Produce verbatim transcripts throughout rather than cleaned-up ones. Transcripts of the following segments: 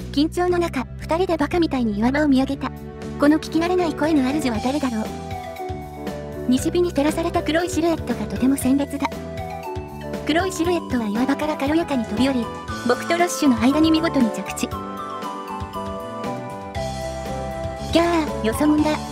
緊張の中、二人でバカみたいに岩場を見上げた。この聞き慣れない声の主は誰だろう。西日に照らされた黒いシルエットがとても鮮烈だ。黒いシルエットは岩場から軽やかに飛び降り、僕とロッシュの間に見事に着地。ギャー、よそもんだ。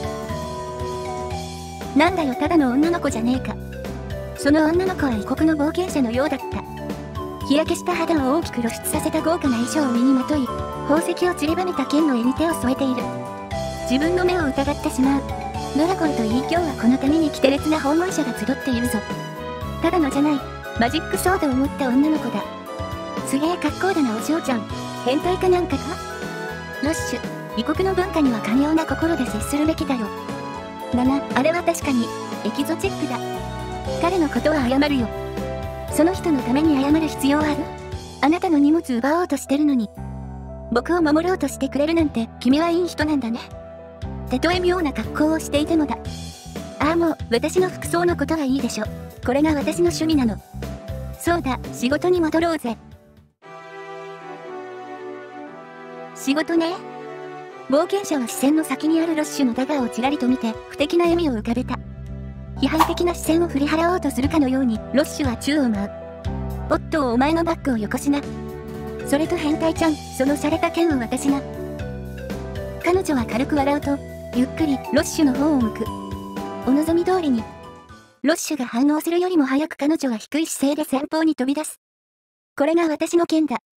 なんだよ、ただの女の子じゃねえか。その女の子は異国の冒険者のようだった。日焼けした肌を大きく露出させた豪華な衣装を身にまとい、宝石を散りばめた剣の柄に手を添えている。自分の目を疑ってしまう。ドラゴンといい、今日はこのために奇て烈な訪問者が集っているぞ。ただのじゃない、マジックソードを持った女の子だ。すげえ格好だな、お嬢ちゃん。変態かなんかか？ロッシュ、異国の文化には寛容な心で接するべきだよ。だな、あれは確かに、エキゾチックだ。彼のことは謝るよ。その人のために謝る必要ある？あなたの荷物奪おうとしてるのに。僕を守ろうとしてくれるなんて、君はいい人なんだね。たとえ妙な格好をしていてもだ。ああ、もう、私の服装のことはいいでしょ。これが私の趣味なの。そうだ、仕事に戻ろうぜ。仕事ね。冒険者は視線の先にあるロッシュのダガーをちらりと見て、不敵な笑みを浮かべた。批判的な視線を振り払おうとするかのように、ロッシュは宙を舞う。おっと、お前のバッグをよこしな。それと変態ちゃん、その洒落た剣を私が。彼女は軽く笑うと、ゆっくりロッシュの方を向く。お望み通りに。ロッシュが反応するよりも早く彼女は低い姿勢で前方に飛び出す。これが私の剣だ。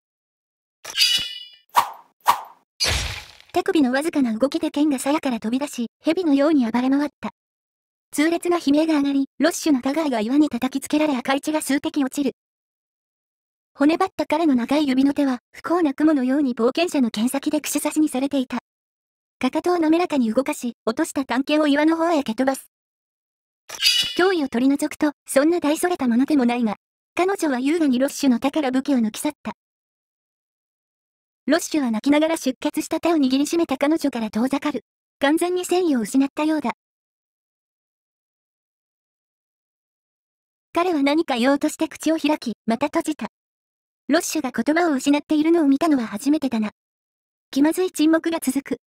手首のわずかな動きで剣が鞘から飛び出し、蛇のように暴れ回った。痛烈な悲鳴が上がり、ロッシュのダガーが岩に叩きつけられ赤い血が数滴落ちる。骨張った彼の長い指の手は、不幸な雲のように冒険者の剣先で串刺しにされていた。かかとを滑らかに動かし、落とした短剣を岩の方へ蹴飛ばす。脅威を取り除くと、そんな大それたものでもないが、彼女は優雅にロッシュの手から武器を抜き去った。ロッシュは泣きながら出血した手を握りしめた彼女から遠ざかる。完全に戦意を失ったようだ。彼は何か言おうとして口を開き、また閉じた。ロッシュが言葉を失っているのを見たのは初めてだな。気まずい沈黙が続く。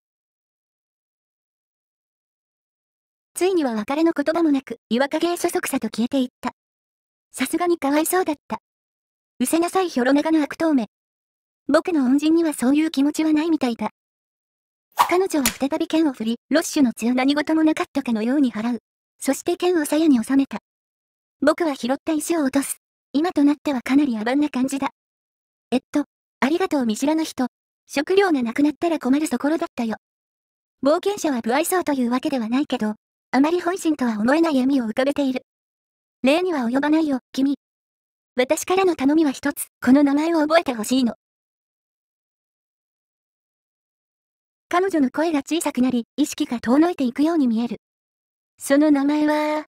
ついには別れの言葉もなく、岩陰へそそくさと消えていった。さすがにかわいそうだった。うせなさいひょろ長の悪党め。僕の恩人にはそういう気持ちはないみたいだ。彼女は再び剣を振り、ロッシュの血を何事もなかったかのように払う。そして剣を鞘に収めた。僕は拾った石を落とす。今となってはかなり野蛮な感じだ。えっと、ありがとう見知らぬ人。食料がなくなったら困るところだったよ。冒険者は不愛想というわけではないけど、あまり本心とは思えない笑みを浮かべている。礼には及ばないよ、君。私からの頼みは一つ、この名前を覚えてほしいの。彼女の声が小さくなり、意識が遠のいていくように見える。その名前は、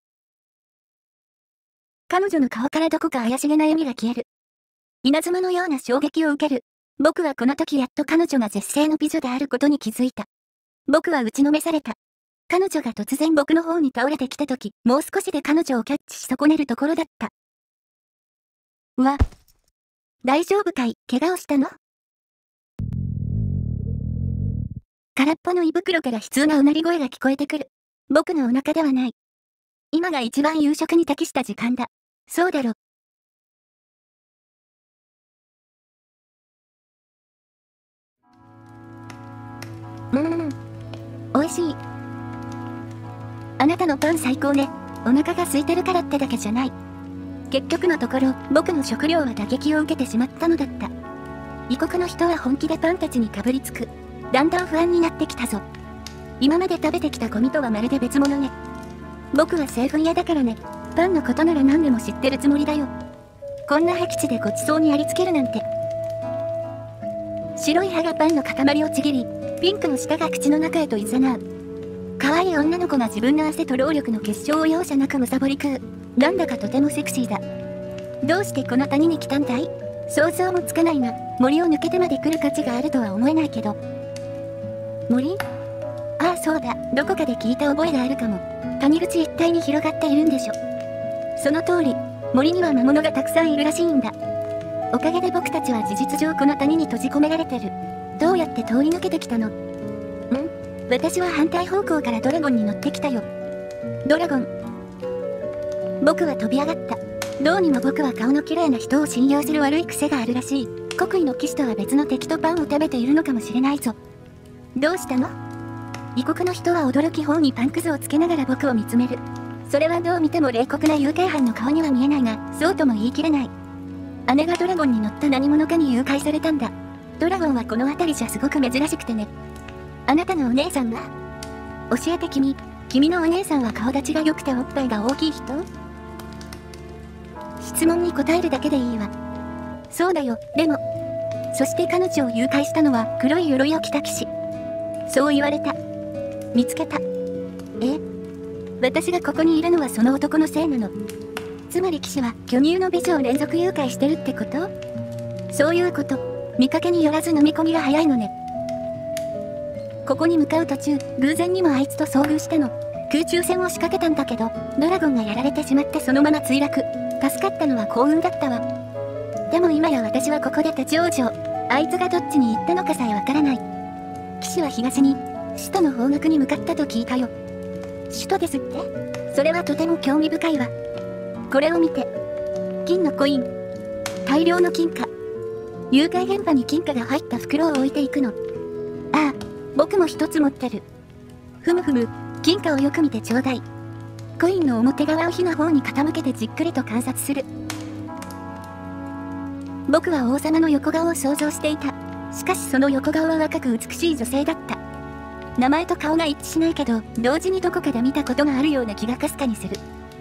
彼女の顔からどこか怪しげな笑みが消える。稲妻のような衝撃を受ける。僕はこの時やっと彼女が絶世の美女であることに気づいた。僕は打ちのめされた。彼女が突然僕の方に倒れてきた時、もう少しで彼女をキャッチし損ねるところだった。うわ。大丈夫かい？怪我をしたの？空っぽの胃袋から悲痛なうなり声が聞こえてくる。僕のお腹ではない。今が一番夕食に適した時間だ。そうだろ。うーん。美味しい。あなたのパン最高ね。お腹が空いてるからってだけじゃない。結局のところ、僕の食料は打撃を受けてしまったのだった。異国の人は本気でパンたちにかぶりつく。だんだん不安になってきたぞ。今まで食べてきたゴミとはまるで別物ね。僕は製粉屋だからね。パンのことなら何でも知ってるつもりだよ。こんな僻地でごちそうにやりつけるなんて。白い歯がパンの塊をちぎり、ピンクの舌が口の中へと誘う。可愛い女の子が自分の汗と労力の結晶を容赦なくむさぼり食う。なんだかとてもセクシーだ。どうしてこの谷に来たんだい？想像もつかないな。森を抜けてまで来る価値があるとは思えないけど。森？ああそうだ、どこかで聞いた覚えがあるかも。谷口一帯に広がっているんでしょ。その通り、森には魔物がたくさんいるらしいんだ。 おかげで僕たちは事実上この谷に閉じ込められてる。どうやって通り抜けてきたの？ん？私は反対方向からドラゴンに乗ってきたよ。ドラゴン。僕は飛び上がった。どうにも僕は顔の綺麗な人を信用する悪い癖があるらしい。国威の騎士とは別の敵とパンを食べているのかもしれないぞ。どうしたの？異国の人は驚き頬にパンくずをつけながら僕を見つめる。それはどう見ても冷酷な誘拐犯の顔には見えないが、そうとも言い切れない。姉がドラゴンに乗った何者かに誘拐されたんだ。ドラゴンはこの辺りじゃすごく珍しくてね。あなたのお姉さんは？教えて君。君のお姉さんは顔立ちが良くておっぱいが大きい人？質問に答えるだけでいいわ。そうだよ。でも、そして彼女を誘拐したのは黒い鎧を着た騎士。そう言われた。見つけた。え？私がここにいるのはその男のせいなの？つまり騎士は巨乳の美女を連続誘拐してるってこと？そういうこと。見かけによらず飲み込みが早いのね。ここに向かう途中、偶然にもあいつと遭遇したの。空中戦を仕掛けたんだけど、ドラゴンがやられてしまってそのまま墜落。助かったのは幸運だったわ。でも今や私はここで立ち往生。あいつがどっちに行ったのかさえわからない。騎士は東に、首都の方角に向かったと聞いたよ。首都ですって？それはとても興味深いわ。これを見て。金のコイン。大量の金貨。誘拐現場に金貨が入った袋を置いていくの。ああ、僕も一つ持ってる。ふむふむ、金貨をよく見てちょうだい。コインの表側を火の方に傾けてじっくりと観察する。僕は王様の横顔を想像していた。しかしその横顔は若く美しい女性だった。名前と顔が一致しないけど、同時にどこかで見たことがあるような気がかすかにする。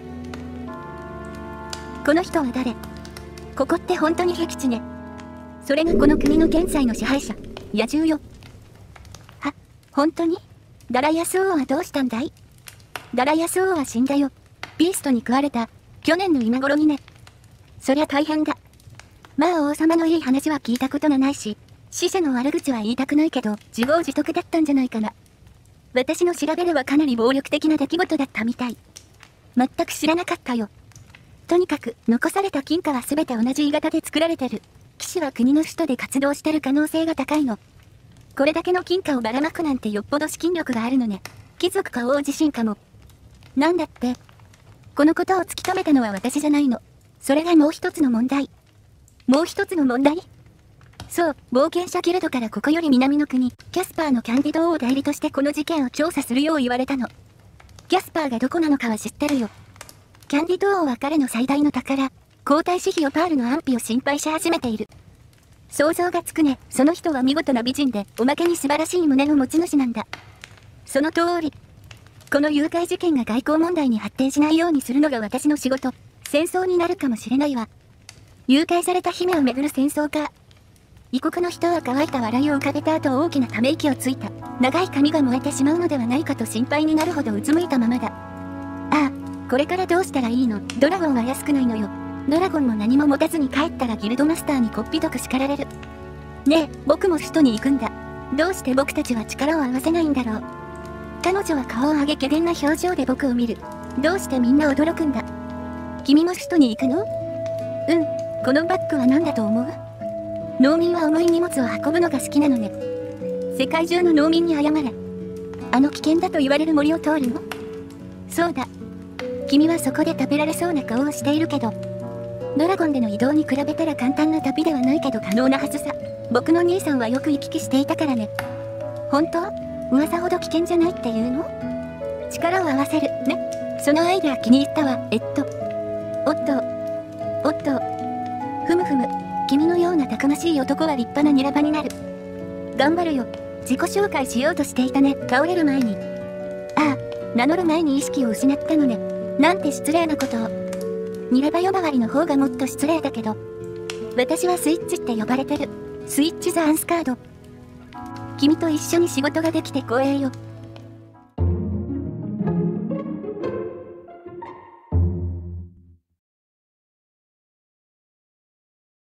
この人は誰？ここって本当に僻地ね。それがこの国の現在の支配者、野獣よ。は、本当に？ダライアス王はどうしたんだい？ダライアス王は死んだよ。ビーストに食われた。去年の今頃にね。そりゃ大変だ。まあ王様のいい話は聞いたことがないし、死者の悪口は言いたくないけど、自業自得だったんじゃないかな。私の調べではかなり暴力的な出来事だったみたい。全く知らなかったよ。とにかく、残された金貨は全て同じ鋳型で作られてる。騎士は国の首都で活動してる可能性が高いの。これだけの金貨をばらまくなんてよっぽど資金力があるのね。貴族か王自身かも。なんだって。このことを突き止めたのは私じゃないの。それがもう一つの問題。もう一つの問題？そう、冒険者ギルドからここより南の国、キャスパーのキャンディド王代理としてこの事件を調査するよう言われたの。キャスパーがどこなのかは知ってるよ。キャンディド王は彼の最大の宝、皇太子妃オパールの安否を心配し始めている。想像がつくね。その人は見事な美人で、おまけに素晴らしい胸の持ち主なんだ。その通り。この誘拐事件が外交問題に発展しないようにするのが私の仕事。戦争になるかもしれないわ。誘拐された姫をめぐる戦争か。異国の人は乾いた笑いを浮かべた後大きなため息をついた。長い髪が燃えてしまうのではないかと心配になるほどうつむいたままだ。ああ、これからどうしたらいいの？ドラゴンは安くないのよ。ドラゴンも何も持たずに帰ったらギルドマスターにこっぴどく叱られる。ねえ、僕も首都に行くんだ。どうして僕たちは力を合わせないんだろう。彼女は顔を上げ怪げな表情で僕を見る。どうしてみんな驚くんだ。君も首都に行くの？うん、このバッグは何だと思う？農民は重い荷物を運ぶのが好きなのね。世界中の農民に謝れ。あの危険だと言われる森を通るの？そうだ。君はそこで食べられそうな顔をしているけど、ドラゴンでの移動に比べたら簡単な旅ではないけど可能なはずさ。僕の兄さんはよく行き来していたからね。本当？噂ほど危険じゃないっていうの？力を合わせるね。そのアイデア気に入ったわ。えっと。おっと。おっと。ふむふむ。君のようなたくましい男は立派なニラバになる。頑張るよ。自己紹介しようとしていたね。倒れる前に。ああ、名乗る前に意識を失ったのね。なんて失礼なことを。ニラバ呼ばわりの方がもっと失礼だけど。私はスイッチって呼ばれてる。スイッチ・ザ・アンスカード。君と一緒に仕事ができて光栄よ。